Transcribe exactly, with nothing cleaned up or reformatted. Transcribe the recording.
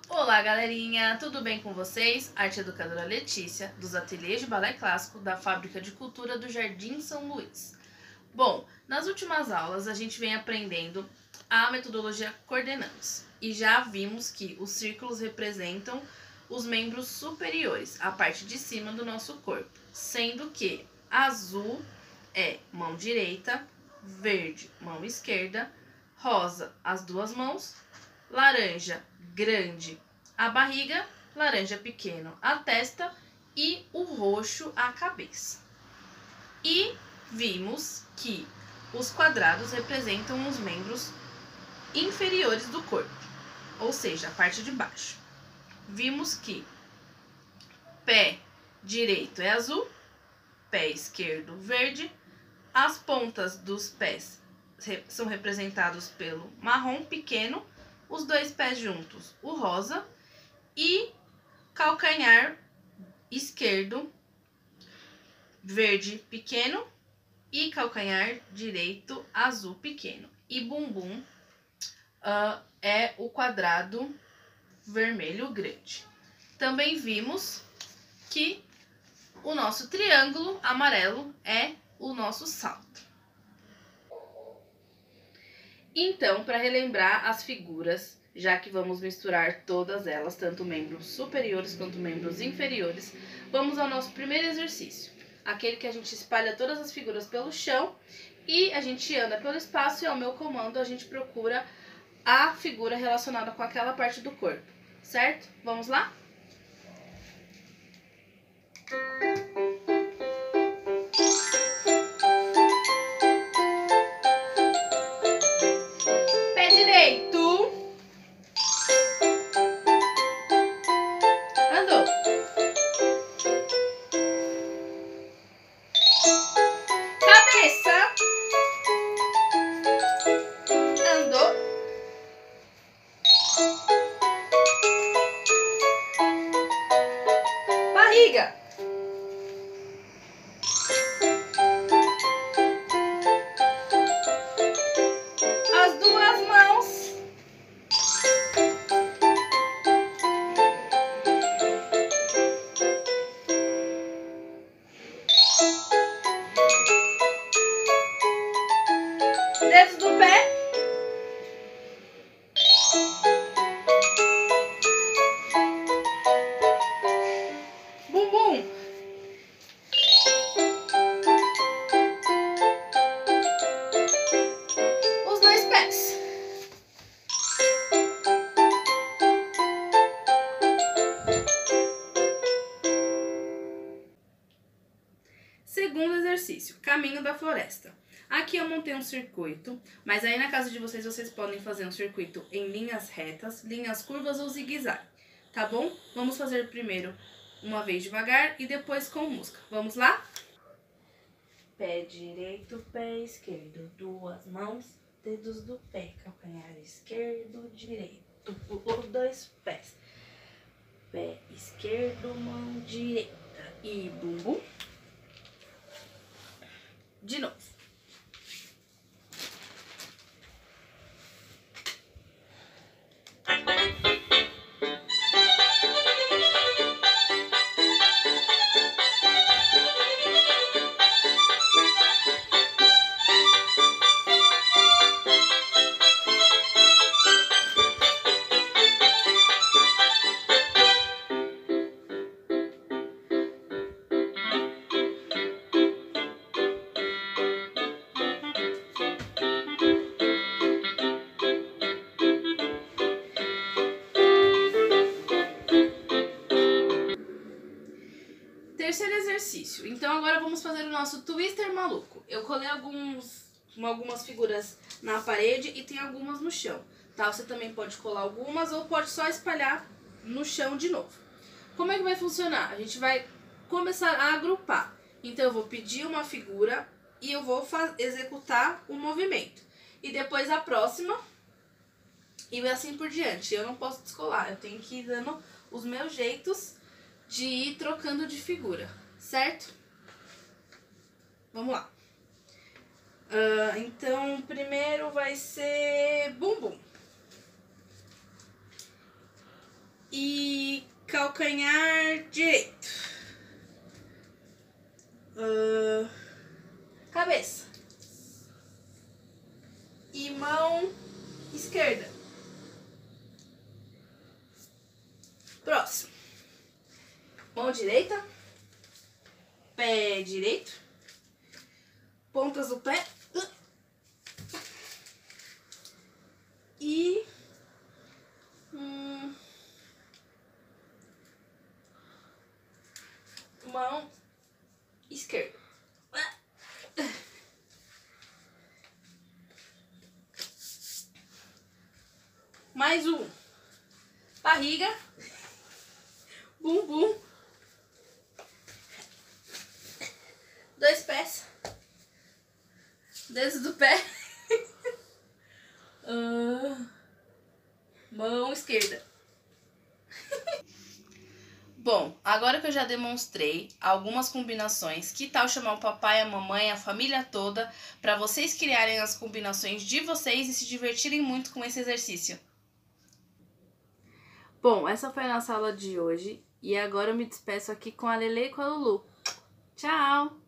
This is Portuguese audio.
Olá, galerinha! Tudo bem com vocês? Arte Educadora Letícia, dos Ateliês de Balé Clássico da Fábrica de Cultura do Jardim São Luís. Bom, nas últimas aulas a gente vem aprendendo a metodologia Coordenandos e já vimos que os círculos representam os membros superiores, a parte de cima do nosso corpo, sendo que azul é mão direita, verde, mão esquerda, rosa, as duas mãos, laranja, grande, a barriga, laranja pequeno, a testa e o roxo, a cabeça. E vimos que os quadrados representam os membros inferiores do corpo, ou seja, a parte de baixo. Vimos que pé direito é azul, pé esquerdo verde, as pontas dos pés são representados pelo marrom pequeno, os dois pés juntos, o rosa, e calcanhar esquerdo, verde pequeno, e calcanhar direito, azul pequeno. E bumbum uh, é o quadrado vermelho grande. Também vimos que o nosso triângulo amarelo é o nosso salto. Então, para relembrar as figuras, já que vamos misturar todas elas, tanto membros superiores quanto membros inferiores, vamos ao nosso primeiro exercício, aquele que a gente espalha todas as figuras pelo chão e a gente anda pelo espaço e ao meu comando a gente procura a figura relacionada com aquela parte do corpo, certo? Vamos lá? Pé direito. Andou. Cabeça. Andou. Barriga. As duas mãos. Dedos do pé. Bumbum. Os dois pés. Segundo exercício, caminho da floresta. Aqui eu montei um circuito, mas aí na casa de vocês, vocês podem fazer um circuito em linhas retas, linhas curvas ou zigue-zague, tá bom? Vamos fazer primeiro uma vez devagar e depois com música. Vamos lá? Pé direito, pé esquerdo, duas mãos, dedos do pé, calcanhar esquerdo, direito, pulou dois pés. Pé esquerdo, mão direita e bumbum. De novo. Terceiro exercício. Então agora vamos fazer o nosso twister maluco. Eu colei alguns, algumas figuras na parede e tem algumas no chão, tá? Você também pode colar algumas ou pode só espalhar no chão de novo. Como é que vai funcionar? A gente vai começar a agrupar. Então eu vou pedir uma figura e eu vou executar o movimento. E depois a próxima e assim por diante. Eu não posso descolar, eu tenho que ir dando os meus jeitos de ir trocando de figura, certo? Vamos lá. Uh, então, primeiro vai ser bumbum. e calcanhar direito. Uh, cabeça. E mão esquerda. Próximo. Mão direita. Pé direito. Pontas do pé. E... Hum, mão esquerda. Mais um. Barriga. Bumbum. Dois pés. Dedos do pé. uh, mão esquerda. Bom, agora que eu já demonstrei algumas combinações, que tal chamar o papai, a mamãe, a família toda, para vocês criarem as combinações de vocês e se divertirem muito com esse exercício? Bom, essa foi a nossa aula de hoje e agora eu me despeço aqui com a Lele e com a Lulu. Tchau!